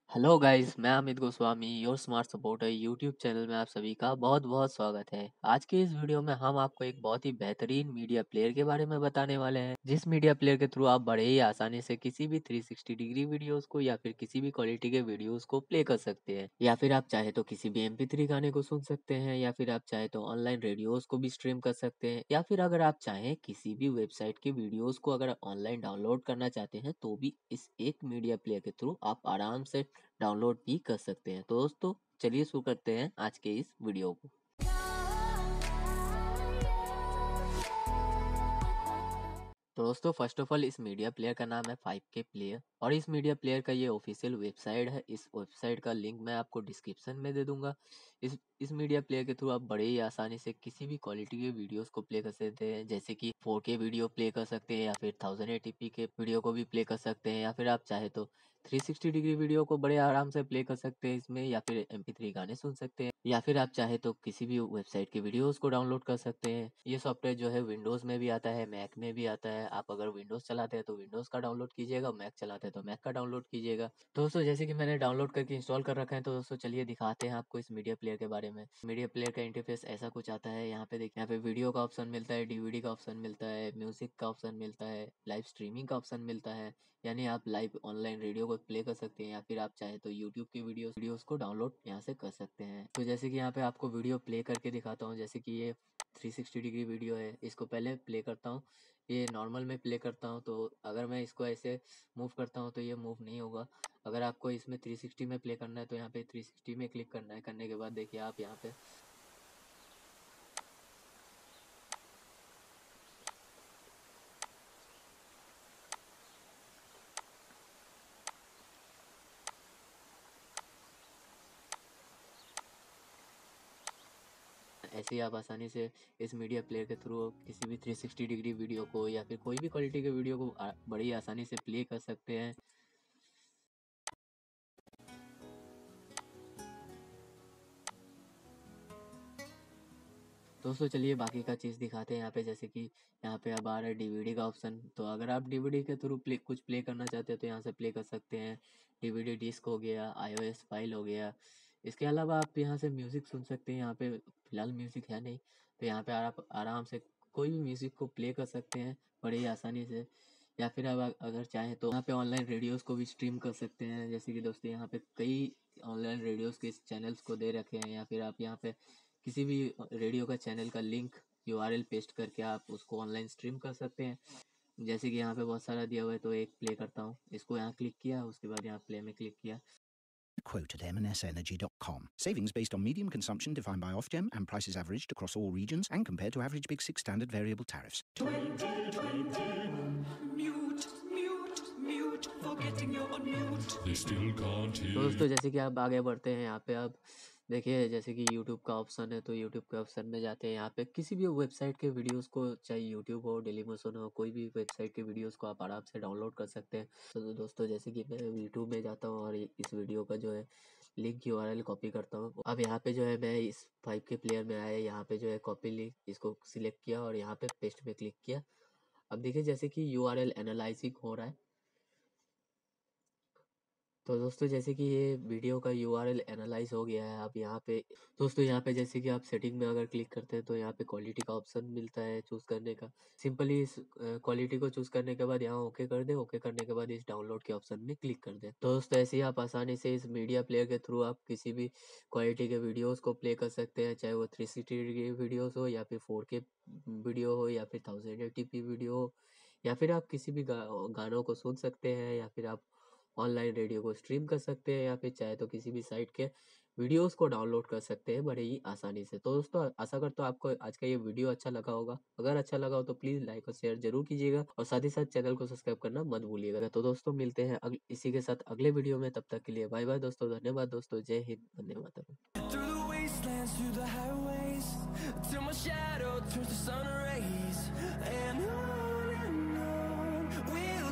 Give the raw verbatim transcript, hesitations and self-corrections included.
Hello guys, मैं Amit Goswami your smart supporter YouTube channel में आप सभी का बहुत बहुत स्वागत है। आज के इस वीडियो में हम आपको एक बहुत ही बेहतरीन मीडिया प्लेयर के बारे में बताने वाले हैं, जिस मीडिया प्लेयर के थ्रू आप बड़े ही आसानी से किसी भी थ्री सिक्सटी डिग्री वीडियोस को या फिर किसी भी क्वालिटी के वीडियोस को प्ले कर सकते हैं। या फिर आप चाहे तो किसी भी एम पी थ्री गाने को सुन सकते हैं, या फिर आप चाहे तो ऑनलाइन रेडियोस को भी स्ट्रीम कर सकते हैं, या फिर अगर आप चाहें किसी भी वेबसाइट के वीडियोस को अगर ऑनलाइन डाउनलोड करना चाहते हैं तो भी इस एक मीडिया प्लेयर के थ्रू आप आराम से डाउनलोड भी कर सकते हैं। तो दोस्तों चलिए शुरू करते हैं आज के इस वीडियो को। तो दोस्तों फर्स्ट ऑफ ऑल इस मीडिया प्लेयर का नाम है फाइव के प्लेयर और इस मीडिया प्लेयर का ये ऑफिशियल वेबसाइट है। इस वेबसाइट का लिंक मैं आपको डिस्क्रिप्शन में दे दूंगा। इस इस मीडिया प्लेयर के थ्रू आप बड़े ही आसानी से किसी भी क्वालिटी के वीडियोस को प्ले कर सकते हैं, जैसे कि फोर के वीडियो प्ले कर सकते हैं या फिर थाउजेंड एटी पी के वीडियो को भी प्ले कर सकते हैं, या फिर आप चाहे तो थ्री सिक्सटी डिग्री वीडियो को बड़े आराम से प्ले कर सकते हैं इसमें, या फिर एम पी थ्री गाने सुन सकते हैं, या फिर आप चाहे तो किसी भी वेबसाइट के वीडियोस को डाउनलोड कर सकते हैं। ये सॉफ्टवेयर जो है विंडोज़ में भी आता है, मैक में भी आता है। आप अगर विंडोज़ चलाते हैं तो विंडोज़ का डाउनलोड कीजिएगा, मैक चलाते हैं तो मैक का डाउनलोड कीजिएगा। तो दोस्तों जैसे कि मैंने डाउनलोड करके इंस्टॉल कर रखा है, तो दोस्तों चलिए दिखाते हैं आपको इस मीडिया प्लेयर के बारे में। मीडिया प्लेयर का इंटरफेस ऐसा कुछ आता है। यहाँ पे देखिए, यहाँ पे वीडियो का ऑप्शन मिलता है, डी वी डी का ऑप्शन मिलता है, म्यूजिक का ऑप्शन मिलता है, लाइव स्ट्रीमिंग का ऑप्शन मिलता है, यानी आप लाइव ऑनलाइन रेडियो को प्ले कर सकते हैं, या फिर आप चाहे तो यूट्यूब की वीडियोस वीडियोस को डाउनलोड यहाँ से कर सकते हैं। तो जैसे कि यहाँ पे आपको वीडियो प्ले करके दिखाता हूँ। जैसे कि ये थ्री सिक्सटी डिग्री वीडियो है, इसको पहले प्ले करता हूँ। ये नॉर्मल में प्ले करता हूँ, तो अगर मैं इसको ऐसे मूव करता हूँ तो ये मूव नहीं होगा। अगर आपको इसमें थ्री सिक्सटी में प्ले करना है तो यहाँ पे थ्री सिक्सटी में क्लिक करना है। करने के बाद देखिए आप यहाँ पे ऐसे ही आप आसानी से इस मीडिया प्लेयर के थ्रू किसी भी थ्री सिक्सटी डिग्री वीडियो को या फिर कोई भी क्वालिटी के वीडियो को आ- बड़ी आसानी से प्ले कर सकते हैं। दोस्तों चलिए बाकी का चीज़ दिखाते हैं यहाँ पे। जैसे कि यहाँ पे अब आ रहा है डी वी डी का ऑप्शन। तो अगर आप डी वी डी के थ्रू प्ले कुछ प्ले करना चाहते हैं तो यहाँ से प्ले कर सकते हैं। डी वी डी डिस्क हो गया, आई ओ एस फाइल हो गया। इसके अलावा आप यहाँ से म्यूज़िक सुन सकते हैं। यहाँ पे फ़िलहाल म्यूज़िक है नहीं, तो यहाँ पे आप आराम से कोई भी म्यूज़िक को प्ले कर सकते हैं बड़े ही आसानी से। या फिर अब अगर चाहें तो यहाँ पे ऑनलाइन रेडियोज़ को भी स्ट्रीम कर सकते हैं। जैसे कि दोस्तों यहाँ पे कई ऑनलाइन रेडियोज़ के चैनल्स को दे रखे हैं, या फिर आप यहाँ पे किसी भी रेडियो का चैनल का link U R L paste करके आप उसको ऑनलाइन स्ट्रीम कर सकते हैं। जैसे कि यहाँ पे बहुत सारा दिया हुआ है, तो एक प्ले करता हूँ। इसको यहाँ क्लिक किया, उसके बाद यहाँ प्ले में क्लिक किया। Quote at m n s energy dot com. Savings based on medium consumption defined by Ofgem and prices averaged across all regions and compared to average Big Six standard variable tariffs. twenty twenty. Mute, mute, mute. Forgetting you're on mute. They still can't hear तो दोस्तों जैसे कि आप आगे बढ़ते हैं, यहाँ पे आप देखिए जैसे कि यूट्यूब का ऑप्शन है, तो यूट्यूब के ऑप्शन में जाते हैं। यहाँ पे किसी भी वेबसाइट के वीडियोस को, चाहे यूट्यूब हो, डेलीमोशन हो, कोई भी वेबसाइट के वीडियोस को आप आराम से डाउनलोड कर सकते हैं। तो दोस्तों जैसे कि मैं यूट्यूब में जाता हूँ और इस वीडियो का जो है link U R L copy करता हूँ। अब यहाँ पे जो है मैं इस फाइव के प्लेयर में आया, यहाँ पे जो है कॉपी लिंक, इसको सिलेक्ट किया और यहाँ पे पेस्ट में क्लिक किया। अब देखिए जैसे कि यू आर एल एनालाइजिंग हो रहा है। तो दोस्तों जैसे कि ये वीडियो का यू आर एल एनालाइज हो गया है। आप यहाँ पे दोस्तों यहाँ पे जैसे कि आप सेटिंग में अगर क्लिक करते हैं तो यहाँ पे क्वालिटी का ऑप्शन मिलता है चूज़ करने का। सिंपली इस क्वालिटी को चूज़ करने के बाद यहाँ ओके कर दें। ओके करने के बाद इस डाउनलोड के ऑप्शन में क्लिक कर दें। तो दोस्तों ऐसे ही आप आसानी से इस मीडिया प्लेयर के थ्रू आप किसी भी क्वालिटी के वीडियोज़ को प्ले कर सकते हैं, चाहे वो थ्री सिक्सटी डिग्री वीडियोज़ हो, या फिर फोर के वीडियो हो, या फिर थाउजेंड एटी पी वीडियो हो, या फिर आप किसी भी गा, गानों को सुन सकते हैं, या फिर आप ऑनलाइन रेडियो को स्ट्रीम कर सकते हैं, या फिर चाहे तो किसी भी साइट के वीडियोस को डाउनलोड कर सकते हैं बड़े ही आसानी से। तो दोस्तों आशा करता हूँ आपको आज का ये वीडियो अच्छा लगा होगा। अगर अच्छा लगा हो तो प्लीज़ लाइक और शेयर जरूर कीजिएगा, और साथ ही साथ चैनल को सब्सक्राइब करना मत भूलिएगा। तो दोस्तों मिलते हैं अगले इसी के साथ अगले वीडियो में। तब तक के लिए बाय बाय दोस्तों, धन्यवाद दोस्तों, जय Hind, Vande Mataram. through the wastelands, through the highways, till my shadow turns to sun rays, and on and on we'll